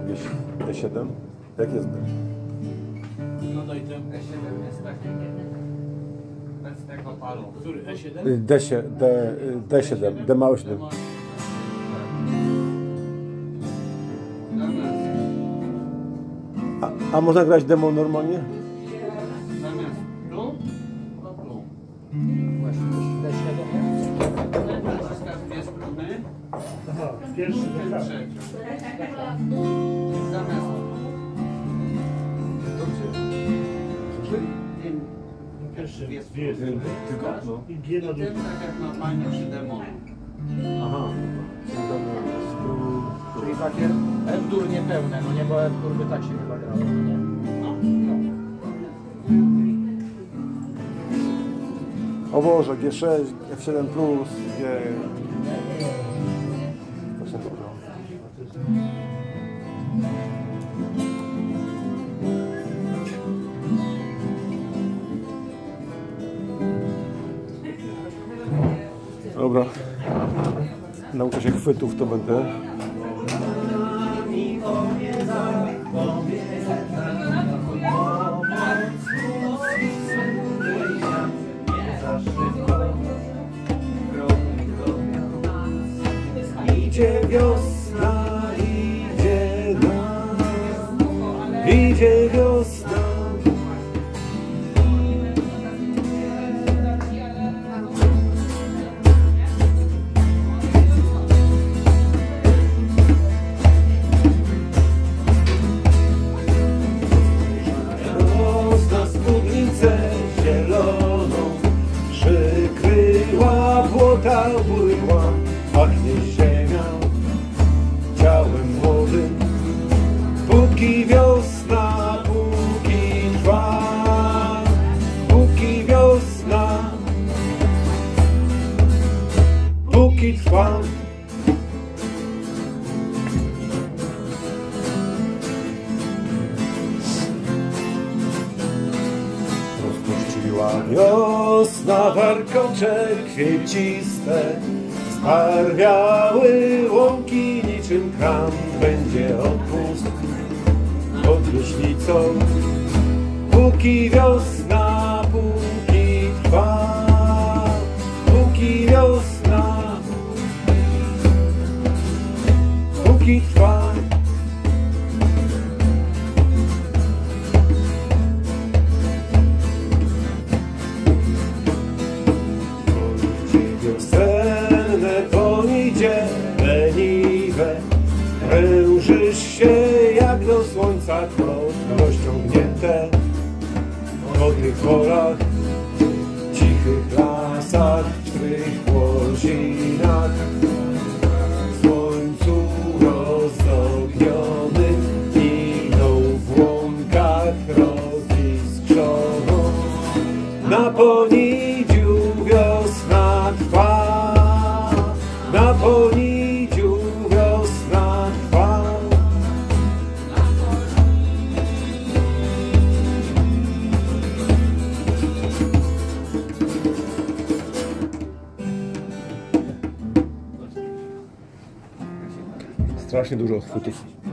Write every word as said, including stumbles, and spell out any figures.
D siedem? Jak jest? No daj ten. E siedem jest taki bez tego palu. Który? E siedem? D, D, D siedem, D małe siedem. A, a można grać demo normalnie? Zamiast tu, to tu. Właśnie, D siedem, nie? Naciskasz dwie struny, Aha, pierwszy ten tak. trzecią. Zamiast tym, Pierwszy dwie dwie struny. Tylko? No. i G na I tym drugi. tak jak normalnie przy demonie. Aha. Czyli takie F-dur niepełne, no nie, bo F-dur by tak się chyba grało, no nie? No. O Boże, G sześć, F siedem plus, G... Właśnie to było. Dobra. Nauczę się chwytów, to będę. Idzie wiosna, idzie nam, idzie wiosna. Wiosna spódnicę zieloną przykryła, błota błyła, pachnie ziemia ciałem młodym. Póki wiosna, póki trwa, póki wiosna, póki trwa. Rozpuściła wiosna warkocze kwieciste, zbarwiały łąki niczym kran. Będzie odpust pod Ruśnicą, póki wiosna, póki trwa, póki wiosna, póki trwa. Wiosenne ponidzie leniwe, prężysz się jak do słońca krok, rozciągnięte po tych polach, cichych lasach, twych łozinach, w słońcu rozogniony, idą w łąkach roziskrzoną. Na ponidziu wiosna trwa, na ponidziu wiosna trwa. Strasznie dużo chwytów.